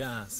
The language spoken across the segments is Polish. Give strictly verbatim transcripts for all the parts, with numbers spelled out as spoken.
raz.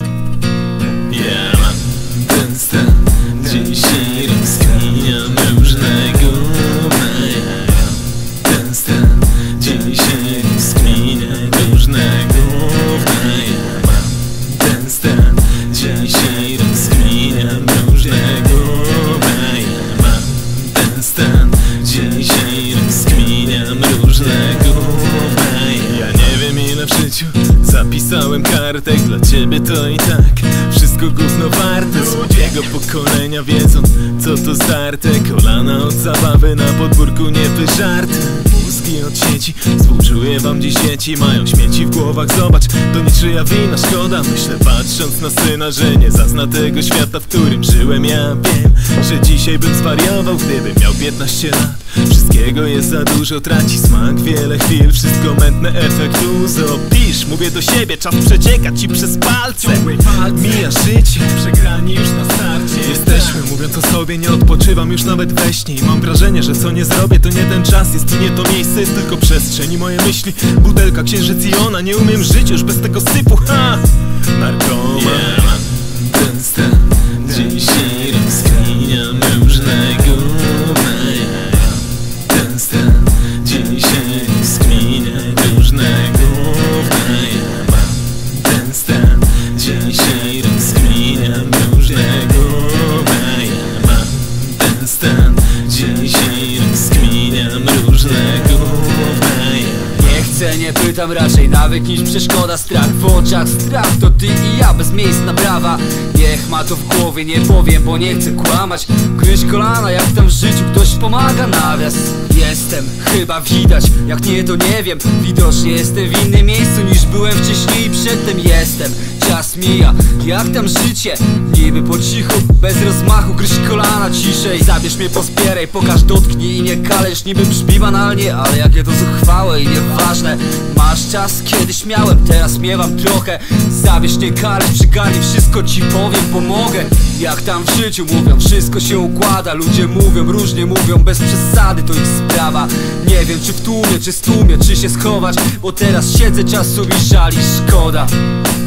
Ja mam ten stan, dzisiaj rozkminiam różne gówna. Ja mam ten stan, dzisiaj rozkminiam różne gówna. Ja mam ten stan, dzisiaj rozkminiam różne gówna. Ja mam ten stan, dzisiaj rozkminiam różne gówna. Ja nie wiem ile w życiu zapisałem kartek, dla ciebie to i tak wszystko gówno warte. Z mojego pokolenia wiedzą co to zdarte, kolana od zabawy, na podwórku nie wyżarte. Mózgi od sieci, współczuję wam dziś dzieci, mają śmieci w głowach, zobacz, to niczyja wina, szkoda. Myślę patrząc na syna, że nie zazna tego świata, w którym żyłem. Ja wiem, że dzisiaj bym zwariował, gdybym miał piętnaście lat. Wszystkiego jest za dużo, traci smak wiele chwil, wszystko mętne, efekt uzo. Pisz, mówię do siebie, czas przecieka ci przez palce. Mija życie, przegrani już na starcie. Jesteśmy, mówiąc o sobie, nie odpoczywam już nawet we śnie. I mam wrażenie, że co nie zrobię, to nie ten czas jest i nie to miejsce, jest tylko przestrzeń i moje myśli. Butelka, księżyc i ona, nie umiem żyć już bez tego sypu, ha! Narkoman. Yeah, mam ten stan, dzisiaj rozkminiam różne gówna. Ten stan, dzisiaj rozkminiam różne gówna. Ja mam ten stan, dzisiaj rozkminiam różne gówna. Ja mam ten stan, dzisiaj rozkminiam różne gówna. Nie chcę, nie pytam raczej nawet niż przeszkoda. Strach w oczach, strach to ty i ja bez miejsc na brawa. Niech ma to w głowie, nie powiem, bo nie chcę kłamać. Gryź kolana, jak tam w życiu ktoś pomaga, nawias. Jestem, chyba widać, jak nie to nie wiem. Widocznie jestem w innym miejscu niż byłem wcześniej i przedtem. Jestem, czas mija, jak tam życie. Niby po cichu, bez rozmachu, gryź kolana ciszej. Zabierz mnie, pozbieraj, pokaż, dotknij i nie kalecz. Niby brzmi banalnie, ale jakie to zuchwałe i nieważne. Masz czas, kiedyś miałem, teraz miewam trochę. Zabierz, nie kalecz, przygarnij, wszystko ci powiem, pomogę. Jak tam w życiu mówią, wszystko się układa. Ludzie mówią, różnie mówią, bez przesady, to ich sprawa. Nie wiem czy w tłumie, czy stłumie, czy się schować, bo teraz siedzę, czasu mi żali, szkoda.